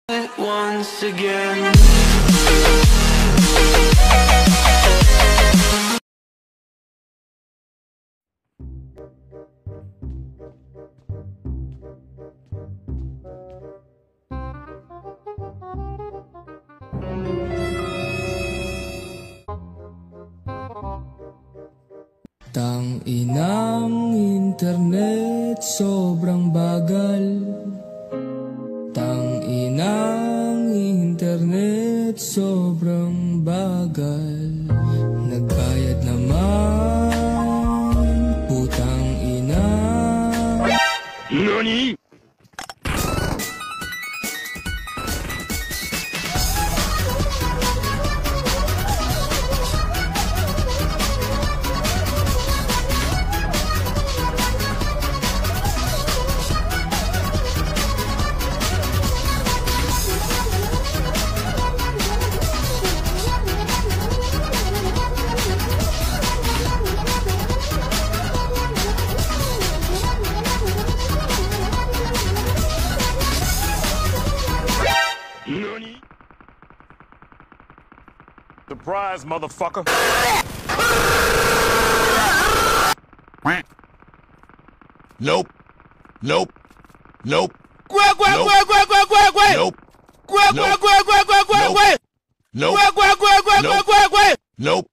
it once again. Tang inang internet sobrang bagal. Tang inang internet sobrang bagal. Nagbayad naman, putang ina. NANI?! NANI?! Surprise, motherfucker! Nope. Nope. Nope. Quack, quack, quack, quack, quack, quack, quack! Nope. Quack, quack, quack, quack, quack, quack, quack! Nope. Quack, quack, quack, quack, quack, quack! Nope.